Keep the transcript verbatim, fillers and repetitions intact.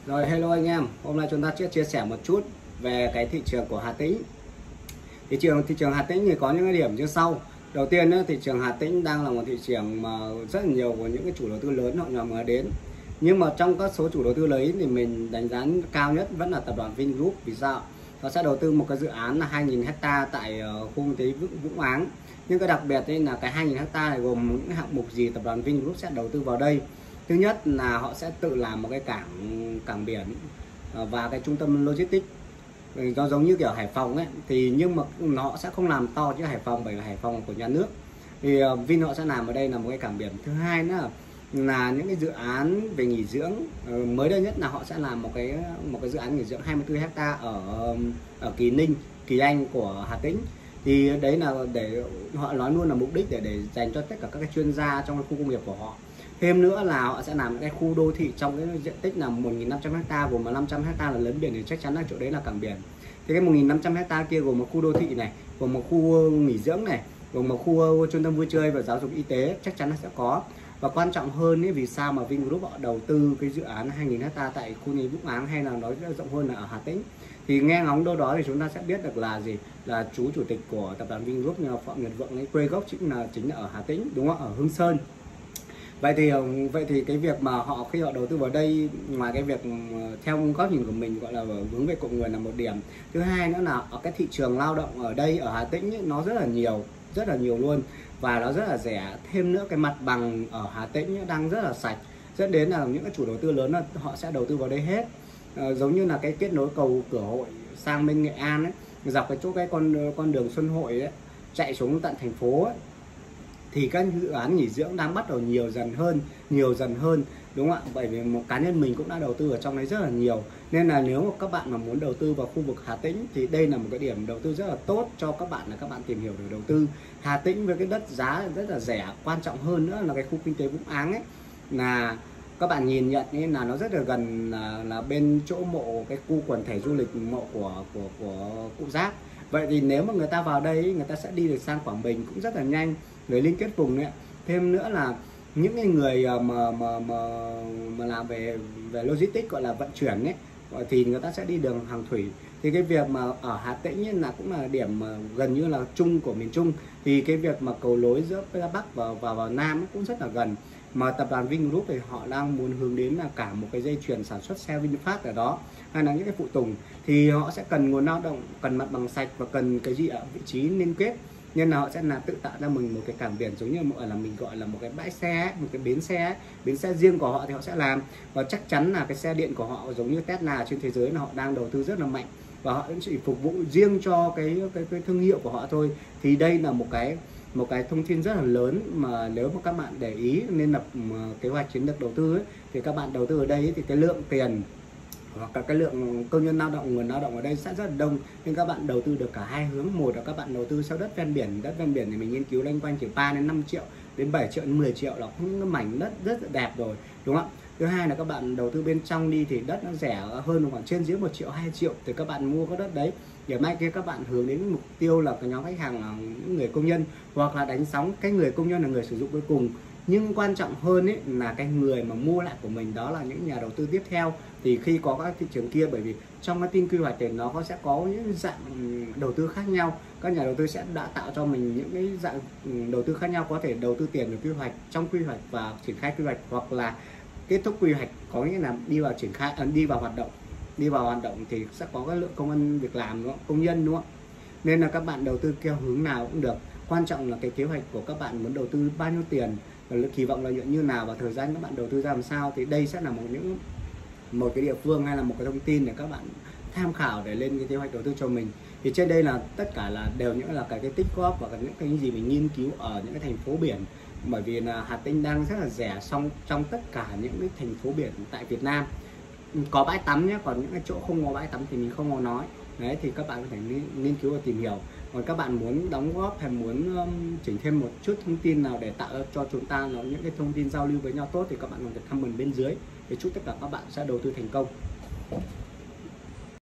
Rồi, hello anh em, hôm nay chúng ta sẽ chia sẻ một chút về cái thị trường của Hà Tĩnh. Thị trường thị trường Hà Tĩnh thì có những cái điểm như sau. Đầu tiên nữa, thị trường Hà Tĩnh đang là một thị trường mà rất là nhiều của những cái chủ đầu tư lớn họ nhòm ngó đến. Nhưng mà trong các số chủ đầu tư lấy thì mình đánh giá cao nhất vẫn là tập đoàn Vingroup. Vì sao? Nó sẽ đầu tư một cái dự án là hai nghìn ha tại khu kinh tế Vũng Áng. Nhưng cái đặc biệt ấy là cái hai nghìn ha này gồm những hạng mục gì tập đoàn Vingroup sẽ đầu tư vào đây. Thứ nhất là họ sẽ tự làm một cái cảng cảng biển và cái trung tâm logistics. Nó giống như kiểu Hải Phòng ấy, thì nhưng mà nó sẽ không làm to như Hải Phòng, bởi vì Hải Phòng của nhà nước. Thì Vin họ sẽ làm ở đây là một cái cảng biển. Thứ hai nữa là những cái dự án về nghỉ dưỡng. Mới đây nhất là họ sẽ làm một cái một cái dự án nghỉ dưỡng hai mươi tư ha ở ở Kỳ Ninh, Kỳ Anh của Hà Tĩnh. Thì đấy là để họ nói luôn là mục đích để để dành cho tất cả các cái chuyên gia trong cái khu công nghiệp của họ. Thêm nữa là họ sẽ làm cái khu đô thị trong cái diện tích là một nghìn năm trăm ha, gồm năm trăm ha là lớn biển, thì chắc chắn là chỗ đấy là cảng biển. Thì cái một nghìn năm trăm ha kia gồm một khu đô thị này, gồm một khu nghỉ dưỡng này, gồm một khu trung tâm vui chơi và giáo dục y tế, chắc chắn là sẽ có. Và quan trọng hơn ấy, vì sao mà Vingroup họ đầu tư cái dự án hai nghìn ha tại khu nghỉ Vũng Áng, hay là nói rộng hơn là ở Hà Tĩnh. Thì nghe ngóng đâu đó thì chúng ta sẽ biết được là gì, là chú chủ tịch của tập đoàn Vingroup như là Phạm Nhật Vượng ấy, quê gốc chính là chính là ở Hà Tĩnh, đúng không, ở Hương Sơn. Vậy thì vậy thì cái việc mà họ khi họ đầu tư vào đây, ngoài cái việc theo góc nhìn của mình gọi là hướng về cội nguồn là một điểm. Thứ hai nữa là ở cái thị trường lao động ở đây ở Hà Tĩnh ấy, nó rất là nhiều, rất là nhiều luôn, và nó rất là rẻ. Thêm nữa cái mặt bằng ở Hà Tĩnh ấy, đang rất là sạch, dẫn đến là những cái chủ đầu tư lớn là họ sẽ đầu tư vào đây hết. À, giống như là cái kết nối cầu Cửa Hội sang bên Nghệ An ấy, dọc cái chỗ cái con con đường Xuân Hội ấy, chạy xuống tận thành phố ấy, thì các dự án nghỉ dưỡng đang bắt đầu nhiều dần hơn, nhiều dần hơn, đúng không ạ? Bởi vì một cá nhân mình cũng đã đầu tư ở trong đấy rất là nhiều, nên là nếu mà các bạn mà muốn đầu tư vào khu vực Hà Tĩnh thì đây là một cái điểm đầu tư rất là tốt cho các bạn, là các bạn tìm hiểu để đầu tư. Hà Tĩnh với cái đất giá rất là rẻ, quan trọng hơn nữa là cái khu kinh tế Vũng Áng ấy, là các bạn nhìn nhận ấy, là nó rất là gần, là, là bên chỗ mộ cái khu quần thể du lịch mộ của của của cụ Giáp. Vậy thì nếu mà người ta vào đây, người ta sẽ đi được sang Quảng Bình cũng rất là nhanh, để liên kết vùng ấy. Thêm nữa là những cái người mà mà mà, mà làm về về logistics, gọi là vận chuyển ấy, thì người ta sẽ đi đường hàng thủy. Thì cái việc mà ở Hà Tĩnh ấy là cũng là điểm mà gần như là chung của miền Trung, thì cái việc mà cầu nối giữa Bắc và vào vào Nam cũng rất là gần. Mà tập đoàn Vingroup thì họ đang muốn hướng đến là cả một cái dây chuyền sản xuất xe VinFast ở đó, hay là những cái phụ tùng, thì họ sẽ cần nguồn lao động, cần mặt bằng sạch và cần cái gì ở vị trí liên kết, nên là họ sẽ là tự tạo ra mình một cái cảng biển, giống như là mình gọi là một cái bãi xe, một cái bến xe, bến xe riêng của họ thì họ sẽ làm. Và chắc chắn là cái xe điện của họ giống như Tesla trên thế giới là họ đang đầu tư rất là mạnh, và họ cũng chỉ phục vụ riêng cho cái cái, cái thương hiệu của họ thôi. Thì đây là một cái một cái thông tin rất là lớn mà nếu mà các bạn để ý nên lập kế hoạch chiến lược đầu tư ấy, thì các bạn đầu tư ở đây ấy, thì cái lượng tiền hoặc là cái lượng công nhân lao động, nguồn lao động ở đây sẽ rất là đông, nên các bạn đầu tư được cả hai hướng. Một là các bạn đầu tư sau đất ven biển, đất ven biển thì mình nghiên cứu loanh quanh chỉ ba đến năm triệu đến bảy triệu đến mười triệu là cũng cái mảnh đất rất là đẹp rồi, đúng không ạ? Thứ hai là các bạn đầu tư bên trong đi thì đất nó rẻ hơn, khoảng trên dưới một triệu hai triệu, thì các bạn mua cái đất đấy để mai kia các bạn hướng đến mục tiêu là cái nhóm khách hàng là những người công nhân, hoặc là đánh sóng cái người công nhân là người sử dụng cuối cùng. Nhưng quan trọng hơn ấy là cái người mà mua lại của mình, đó là những nhà đầu tư tiếp theo. Thì khi có các thị trường kia, bởi vì trong cái team quy hoạch thì nó có sẽ có những dạng đầu tư khác nhau, các nhà đầu tư sẽ đã tạo cho mình những cái dạng đầu tư khác nhau, có thể đầu tư tiền vào quy hoạch, trong quy hoạch và triển khai quy hoạch, hoặc là kết thúc quy hoạch, có nghĩa là đi vào triển khai, đi vào hoạt động, đi vào hoạt động thì sẽ có cái lượng công ăn việc làm, đúng không? Công nhân, đúng không? Nên là các bạn đầu tư theo hướng nào cũng được, quan trọng là cái kế hoạch của các bạn muốn đầu tư bao nhiêu tiền, kỳ vọng lợi nhuận như nào, và thời gian các bạn đầu tư ra làm sao. Thì đây sẽ là một những một cái địa phương hay là một cái thông tin để các bạn tham khảo để lên cái kế hoạch đầu tư cho mình. Thì trên đây là tất cả là đều những là cái cái tích góp và những cái gì mình nghiên cứu ở những cái thành phố biển, bởi vì là Hà Tĩnh đang rất là rẻ xong trong tất cả những cái thành phố biển tại Việt Nam. Có bãi tắm nhé, còn những cái chỗ không có bãi tắm thì mình không có nói. Đấy, thì các bạn có thể nghiên cứu và tìm hiểu. Còn các bạn muốn đóng góp hay muốn um, chỉnh thêm một chút thông tin nào để tạo cho chúng ta nó những cái thông tin giao lưu với nhau tốt, thì các bạn có thể comment bên dưới. Thì chúc tất cả các bạn sẽ đầu tư thành công.